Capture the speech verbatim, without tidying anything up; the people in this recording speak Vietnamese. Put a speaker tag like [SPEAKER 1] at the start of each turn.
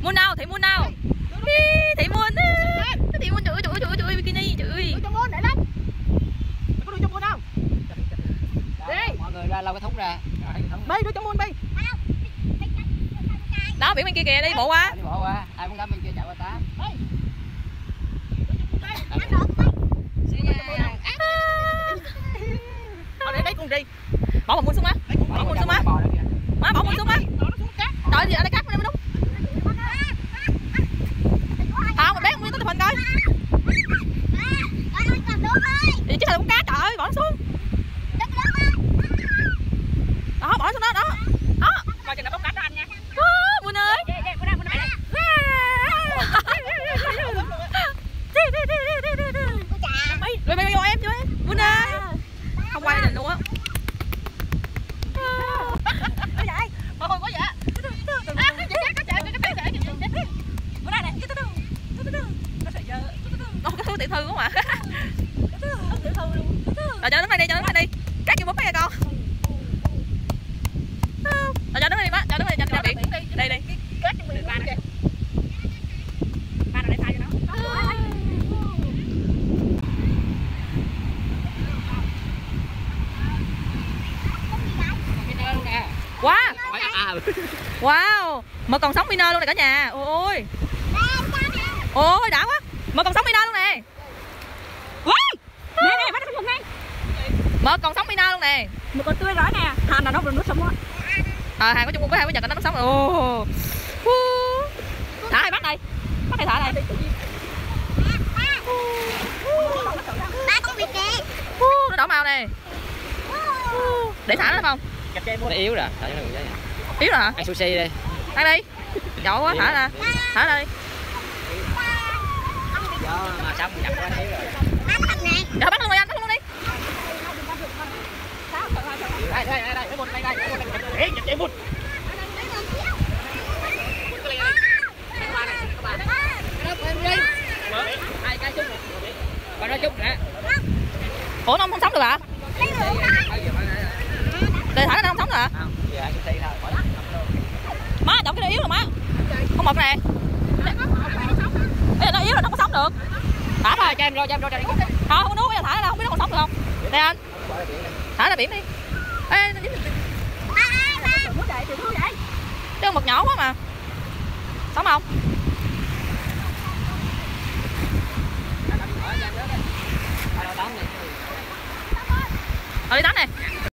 [SPEAKER 1] Muôn đâu, Thị Muôn đâu? Thị Muôn, Thị Muôn, trời ơi, trời ơi, trời ơi, bikini, trời ơi.
[SPEAKER 2] Đưa cho Muôn, để lên. Mày có đưa cho Muôn không?
[SPEAKER 3] Đi. Mọi người ra lau cái thúng ra.
[SPEAKER 2] Bi, đưa cho Muôn Bi.
[SPEAKER 1] Đó, biển bên kia kìa, đi bộ qua.
[SPEAKER 3] Đi bộ qua, ai muốn đám bên kia chạy qua tám.
[SPEAKER 1] Thôi để đấy cùng đi. Bỏ một Muôn xuống má. Bỏ Muôn xuống má. Má bỏ Muôn xuống má. Trời gì ở đây cắt nó đúng. Không, mà bé Nguyên tôi chụp hình coi. Thì chứ là con cá, trời ơi, bỏ nó xuống. Đó, bỏ nó xuống đó, đó. Đó.
[SPEAKER 2] Coi chừng nó bóc cánh đó anh nha.
[SPEAKER 1] Muôn ơi. Rồi mày vô em cho em. Muôn ơi. Không quay lên luôn á.
[SPEAKER 2] Có vậy. Mọi người có vậy. À, cái chạy, cái chạy, cái chạy, cái chạy. Bữa nay này, cái từ từ. Nó sẽ dơ.
[SPEAKER 1] Nó cái thứ tiểu thư không ạ? Tiểu thư luôn. Rồi cho nó mày đi, cho nó mày đi. Cắt vô bóp mấy con. Rồi cho nó mày đi má, cho nó mày đi, cho nó biển. Đây đi.
[SPEAKER 2] Cắt cho mình ba kìa. Ba để thay cho nó.
[SPEAKER 1] Wow. Wow. Mà còn sống pino luôn này cả nhà. Ôi. Ôi đã quá. Mà còn sống pino luôn nè.
[SPEAKER 2] Wow. Nè nè, bắt nó xuống ngay.
[SPEAKER 1] Mà còn sống pino luôn nè.
[SPEAKER 2] Mà còn tươi rói nè. Hàng là nó vừa nước sống á.
[SPEAKER 1] Ờ hàng của Trung Quốc với hai với Nhật nó nó sống rồi. Ồ. Thả hai bắt đây. Bắt hay thả đây.
[SPEAKER 4] Ba con vịt kìa.
[SPEAKER 1] Nó đỏ màu nè. Để thả nó không?
[SPEAKER 3] Nó yếu rồi, thả cho nó người
[SPEAKER 1] Yếu rồi hả?
[SPEAKER 3] ăn sushi đi.
[SPEAKER 1] Ăn đi. Giỏi quá, thả ra. Thả đi.
[SPEAKER 3] Do mà xong chặt quá yếu rồi.
[SPEAKER 1] Dạ bắt luôn rồi anh, bắt luôn đi.
[SPEAKER 3] Đây đây đây đây, một đây đây, một đây. Ê, chạy một. Hai cái chút. Bà nói chút nè.
[SPEAKER 1] Ủa nó không sống được hả? Để thả nó không sống được hả?
[SPEAKER 3] Không, giờ ăn sushi thôi.
[SPEAKER 1] Má, chọn cái nó yếu rồi má. Không một nè. Nó yếu rồi nó không có sống được. Thả thôi.
[SPEAKER 3] Cho em rồi, cho em rồi.
[SPEAKER 1] Không, không nuốt, bây giờ thả ra đâu, không biết nó còn sống được không. Đây anh. Thả ra biển đi. Ê, nó dính. Chứ con mực nhỏ quá mà. Sống không? Ờ đi tắm nè.